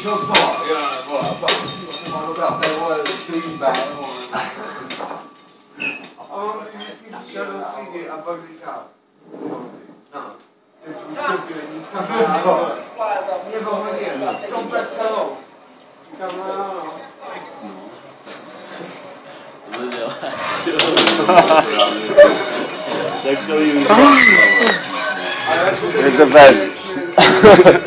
就错，我不要背我就100我。Oh, sigue a fabricar. No. Nie powoduje. Kompleksowo. It's the best.